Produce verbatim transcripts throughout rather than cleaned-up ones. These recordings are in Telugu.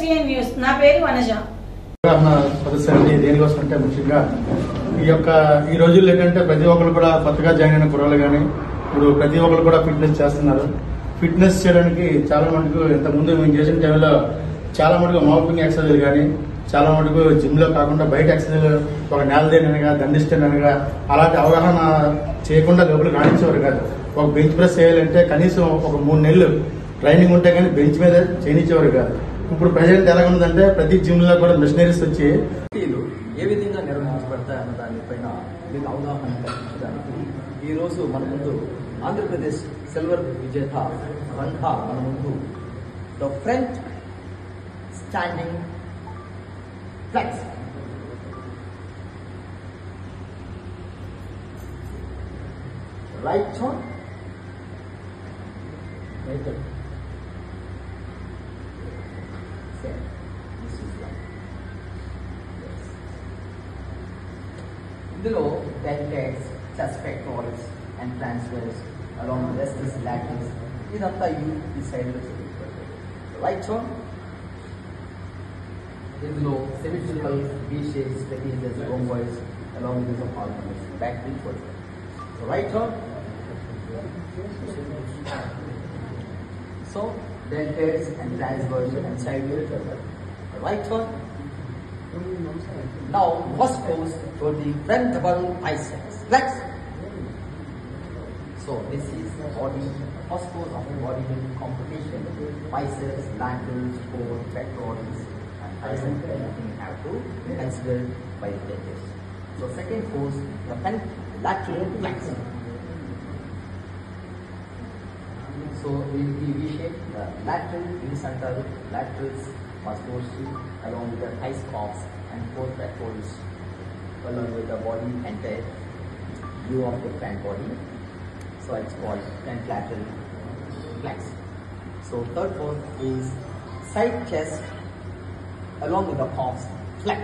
SVN news. నా పేరు వనజ. సదస్సు అండి దేనికోసం అంటే ముఖ్యంగా ఈ యొక్క ఈ రోజుల్లో ఏంటంటే ప్రతి ఒక్కరు కూడా కొత్తగా జాయిన్ అయిన కుర్రాళ్ళు కానీ ఇప్పుడు ప్రతి ఒక్కరు కూడా ఫిట్నెస్ చేస్తున్నారు. ఫిట్నెస్ చేయడానికి చాలా మటుకు ఇంతకుముందు మేము చేసిన టైంలో చాలా మటుకు మౌపింగ్ ఎక్సర్సైజ్ కానీ చాలా మటుకు జిమ్ లో కాకుండా బయట ఎక్సర్సైజ్ ఒక నేలదేనగా దండిస్తేనగా అలాంటి అవగాహన చేయకుండా లోపలికి రాణించేవారు కాదు. ఒక బెంచ్ ప్రెస్ చేయాలంటే కనీసం ఒక మూడు నెలలు ట్రైనింగ్ ఉంటే కానీ బెంచ్ మీద చేయనిచ్చేవారు కాదు. ఇప్పుడు ప్రజెంట్ ఎలా ఉందంటే ప్రతి జిమ్ లో కూడా మిషనరీస్ వచ్చి ఏ విధంగా నిర్వహించబడతాయన్న దానిపైన మీకు అవగాహన కల్పించడానికి ఈ రోజు మన ముందు ఆంధ్రప్రదేశ్ సిల్వర్ విజేత రంగా మన ముందు the front standing flex right on right on ఇందులో deltoids, chest pectorals and transverse along the vestis latissimus ఇదంతా ఈ సైడ్ లో చూపించబడుతుంది. రైట్ ఆన్ ఇందులో symmetrical B shapes trapezius rhomboids along with the organs back to forward. Right on so deltoids and transverse and sideways. Right on. Now first pose for the front double biceps. Flex. So this is the body, first pose of the bodybuilding competition. Biceps, laterals, core, pectorals, and triceps. Everything have to be considered by the judges. So second pose, the front lateral flex. So we will V-shape the lateral, horizontal, laterals, muscularity along with the thigh sculpts and four pectorals along with the body entire view of the front body. So it's called front lateral flex. So third pose is side chest along with the palms flex.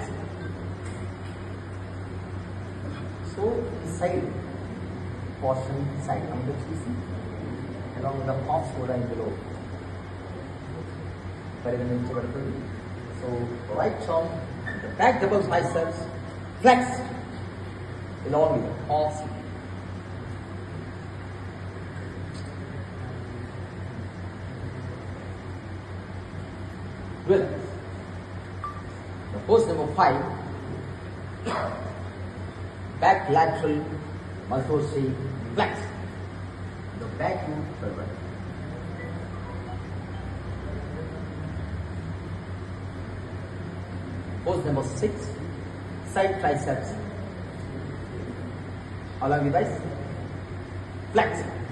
So side portion, side underpiece along with the palms కూడా ఇందులో పరిగణించబడుతుంది. So right arm, the back double biceps flex along with the palms. Relax. The pose number five, back lateral muscle flex. The back move forward. Pose number six, side triceps along with this flex.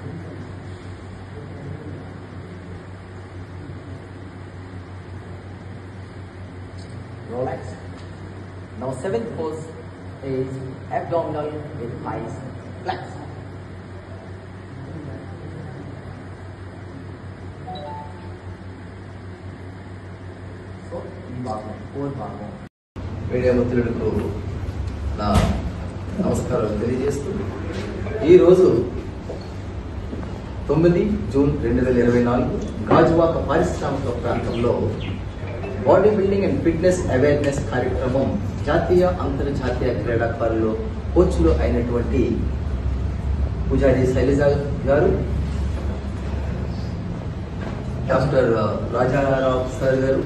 Relax. Now seventh pose is abdominal with thighs flex. So ఈ భాగం ఫోర్త్ భాగం మీడియా మిత్రులకు నా నమస్కారాలు తెలియజేస్తూ ఈరోజు తొమ్మిది జూన్ రెండు వేల ఇరవై నాలుగు గాజువాక పారిశ్రామిక ప్రాంతంలో body building and fitness awareness కార్యక్రమం జాతీయ అంతర్జాతీయ క్రీడాకారులు కోచ్లు అయినటువంటి పూజారి శైలజ గారు, డాక్టర్ రాజారావు సార్ గారు,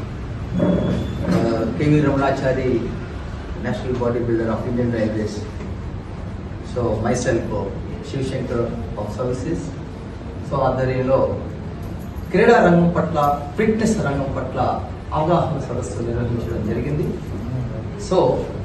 KV Ramanachari national body builder of Indian railways, so myself Shivashankar of services, so ఆధ్వర్యంలో క్రీడా రంగం పట్ల ఫిట్నెస్ రంగం పట్ల అవగాహన సదస్సు నిర్వహించడం జరిగింది. సో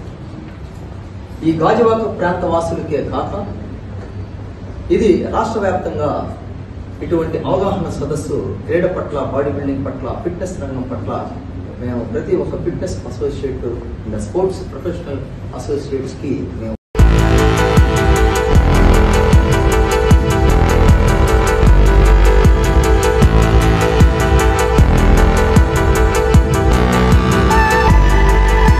ఈ గాజువాక ప్రాంత వాసులకే కాక ఇది రాష్ట్ర వ్యాప్తంగా ఇటువంటి అవగాహన సదస్సు క్రీడ పట్ల, బాడీ బిల్డింగ్ పట్ల, ఫిట్నెస్ రంగం పట్ల మేము ప్రతి ఒక్క fitness associate, sports professional associates కి మేము